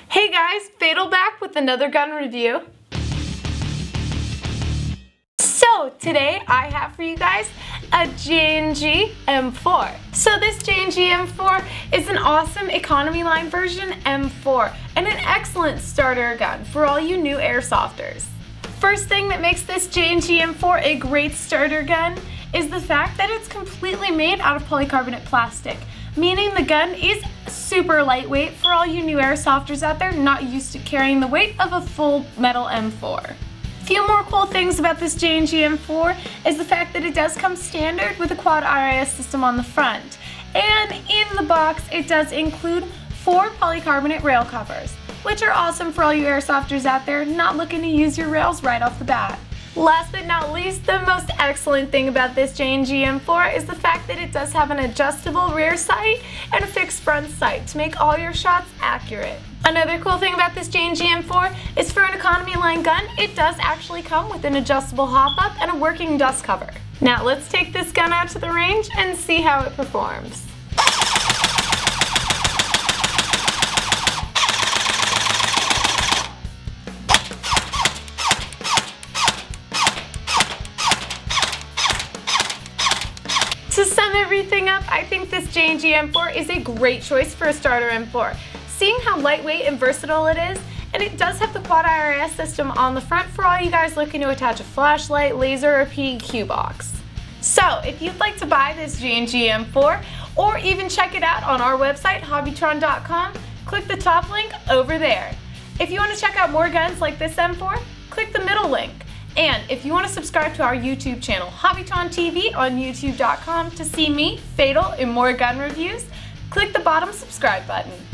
Hey guys, Fatal back with another gun review. So today I have for you guys a Jing M4. So this Jing M4 is an awesome economy line version M4 and an excellent starter gun for all you new airsofters. First thing that makes this Jing M4 a great starter gun is the fact that it's completely made out of polycarbonate plastic, meaning the gun is super lightweight for all you new airsofters out there not used to carrying the weight of a full metal M4. A few more cool things about this Jing M4 is the fact that it does come standard with a quad RIS system on the front. And in the box it does include 4 polycarbonate rail covers, which are awesome for all you airsofters out there not looking to use your rails right off the bat. Last but not least, the most excellent thing about this Jing M4 is the fact that it does have an adjustable rear sight and a fixed front sight to make all your shots accurate. Another cool thing about this Jing M4 is for an economy line gun, it does actually come with an adjustable hop-up and a working dust cover. Now let's take this gun out to the range and see how it performs. To sum everything up, I think this Jing M4 is a great choice for a starter M4. Seeing how lightweight and versatile it is, and it does have the quad RIS system on the front for all you guys looking to attach a flashlight, laser, or PEQ box. So if you'd like to buy this Jing M4 or even check it out on our website hobbytron.com, click the top link over there. If you want to check out more guns like this M4, click the middle link. And if you want to subscribe to our YouTube channel, Hobbytron TV on youtube.com to see me, Fatal, in more gun reviews, click the bottom subscribe button.